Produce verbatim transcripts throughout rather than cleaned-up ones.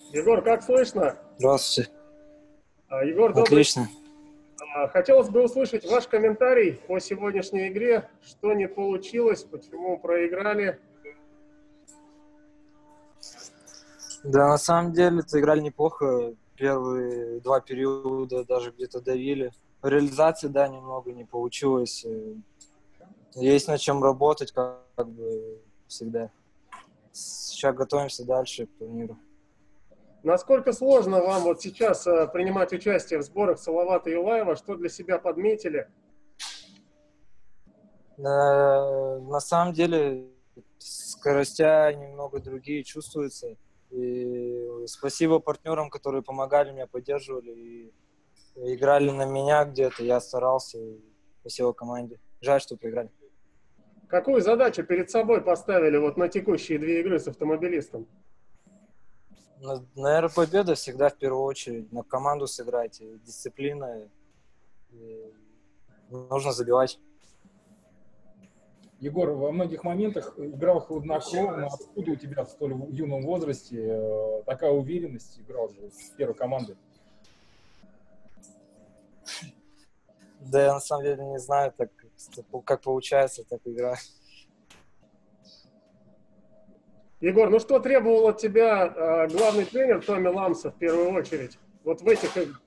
Егор, как слышно? Здравствуйте. А, Егор, добрый. Отлично. А, Хотелось бы услышать ваш комментарий по сегодняшней игре. Что не получилось, почему проиграли? Да, на самом деле, сыграли неплохо. Первые два периода даже где-то давили. Реализации, да, немного не получилось. Есть над чем работать, как, как бы всегда. Сейчас готовимся дальше к турниру. Насколько сложно вам вот сейчас а, принимать участие в сборах Салавата Юлаева? Что для себя подметили? На, на самом деле, скоростя немного другие чувствуются. И спасибо партнерам, которые помогали мне, поддерживали и играли на меня где-то. Я старался. И спасибо команде. Жаль, что проиграли. Какую задачу перед собой поставили вот на текущие две игры с Автомобилистом? Наверное, победа всегда в первую очередь. На команду сыграть. И дисциплина. И нужно забивать. Егор, во многих моментах играл хладнокровно. Откуда у тебя в столь юном возрасте э, такая уверенность? Играл же с первой командой. Да, я на самом деле не знаю, так, как получается, так играю. Егор, ну что требовал от тебя а, главный тренер Томми Ламса в первую очередь? Вот в этих играх.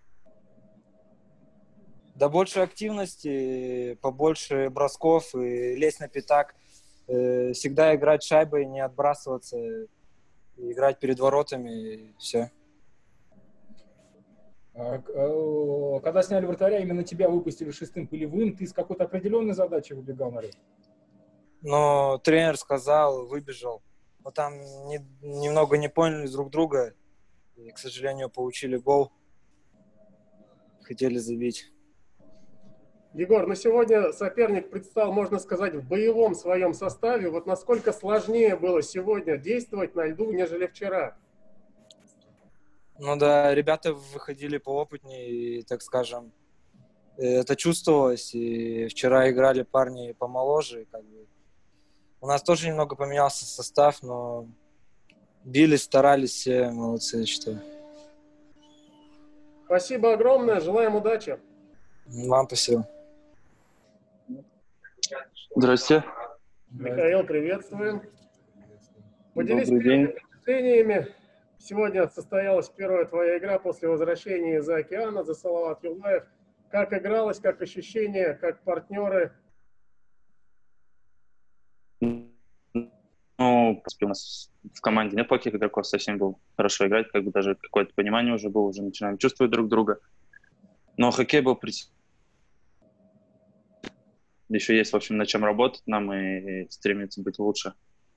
Да больше активности, побольше бросков и лезть на пятак. Всегда играть шайбой, не отбрасываться, играть перед воротами и все. Когда сняли вратаря, именно тебя выпустили шестым пылевым. Ты с какой-то определенной задачей выбегал на лед? Но тренер сказал, выбежал. Но там не, немного не поняли друг друга. И, к сожалению, получили гол. Хотели забить. Егор, ну сегодня соперник предстал, можно сказать, в боевом своем составе. Вот насколько сложнее было сегодня действовать на льду, нежели вчера? Ну да, ребята выходили поопытнее, и, так скажем, это чувствовалось. И вчера играли парни помоложе. Как бы. У нас тоже немного поменялся состав, но бились, старались все, молодцы, я считаю. Спасибо огромное, желаем удачи. Вам спасибо. Здравствуйте. Михаил, приветствуем. Поделись Добрый первыми день. впечатлениями. Сегодня состоялась первая твоя игра после возвращения из-за океана за Салават Юлаев. Как игралось, как ощущения, как партнеры? Ну, в принципе, у нас в команде нет плохих игроков, совсем был хорошо играть, как бы даже какое-то понимание уже было, уже начинаем чувствовать друг друга. Но хоккей был пред... Еще есть, в общем, над чем работать нам и стремиться быть лучше.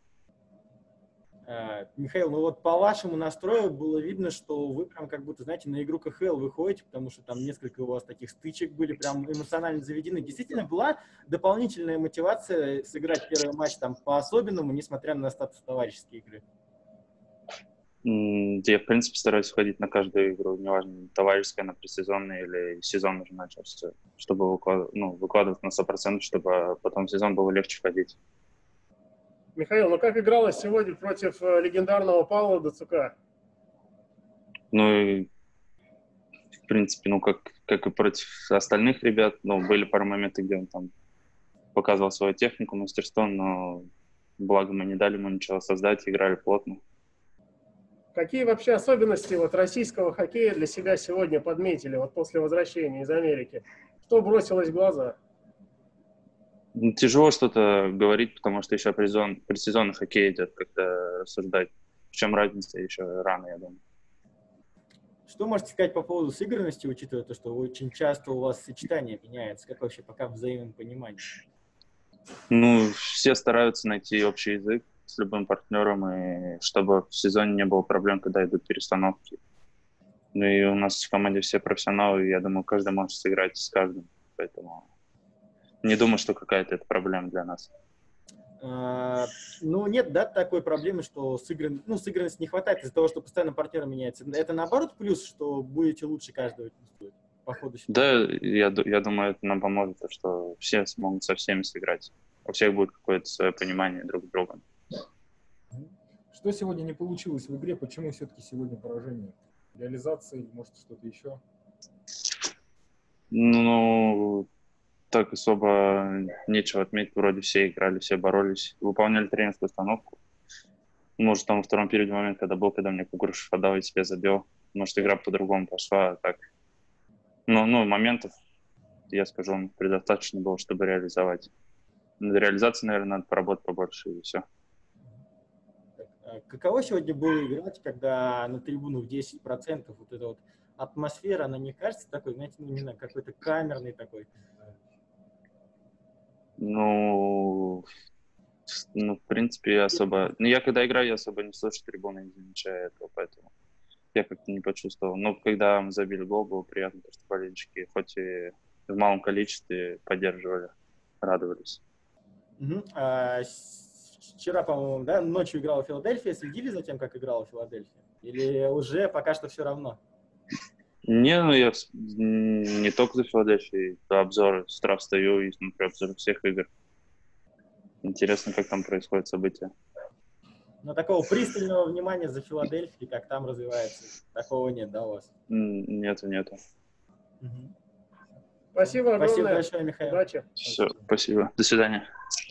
Михаил, ну вот по вашему настрою было видно, что вы прям как будто, знаете, на игру ка ха эл выходите, потому что там несколько у вас таких стычек были, прям эмоционально заведены. Действительно была дополнительная мотивация сыграть первый матч там по-особенному, несмотря на статус товарищеской игры? Я, в принципе, стараюсь ходить на каждую игру, неважно, товарищеская, на предсезонная или сезон уже начался, чтобы выкладывать, ну, выкладывать на сто процентов, чтобы потом сезон было легче ходить. Михаил, ну как игралось сегодня против легендарного Павла Дацука? Ну, и, в принципе, ну, как, как и против остальных ребят, ну, были пару моментов, где он там показывал свою технику, мастерство, но благо мы не дали ему ничего создать, играли плотно. Какие вообще особенности вот российского хоккея для себя сегодня подметили вот после возвращения из Америки? Что бросилось в глаза? Тяжело что-то говорить, потому что еще предсезон, предсезонный хоккей идет, как-то рассуждать. В чем разница, еще рано, я думаю. Что можете сказать по поводу сыгранности, учитывая то, что очень часто у вас сочетание меняется? Как вообще пока взаимопонимание? Ну, все стараются найти общий язык с любым партнером, и чтобы в сезоне не было проблем, когда идут перестановки. Ну и у нас в команде все профессионалы, и я думаю, каждый может сыграть с каждым, поэтому не думаю, что какая-то это проблема для нас. А, ну, нет, да, такой проблемы, что сыгран, ну, сыгранности не хватает из-за того, что постоянно партнер меняется. Это наоборот плюс, что будете лучше каждого чувствовать по ходу сюда? Да, я, я думаю, это нам поможет, что все смогут со всеми сыграть. У всех будет какое-то свое понимание друг с другом. Что сегодня не получилось в игре? Почему все-таки сегодня поражение? Реализация или может что-то еще? Ну, так особо нечего отметить. Вроде все играли, все боролись, выполняли тренерскую установку. Может, там во втором периоде момент, когда был, когда мне Кугуршев отдал и себе забил. Может, игра по-другому пошла, а так. Ну, ну, моментов, я скажу, предостаточно было, чтобы реализовать. Над реализацией, наверное, надо поработать побольше, и все. Каково сегодня было играть, когда на трибунах десять процентов вот эта вот атмосфера, она не кажется такой, знаете, ну, не знаю, какой-то камерный такой? Ну, ну, в принципе, особо... Ну, я когда играю, я особо не слышу трибуны, не замечаю этого, поэтому я как-то не почувствовал. Но когда мы забили гол, было приятно, потому что болельщики, хоть и в малом количестве, поддерживали, радовались. Угу. А, вчера, по-моему, да, ночью играла Филадельфия. Следили за тем, как играла Филадельфия? Или уже пока что все равно? Не, ну я не только за Филадельфией, за обзоры. С утра встаю и смотрю обзоры всех игр. Интересно, как там происходят события. Но такого пристального внимания за Филадельфией, как там развивается, такого нет, да, у вас? Нету, нету. Угу. Спасибо огромное. Спасибо большое, Михаил. Удачи. Все, спасибо. До свидания.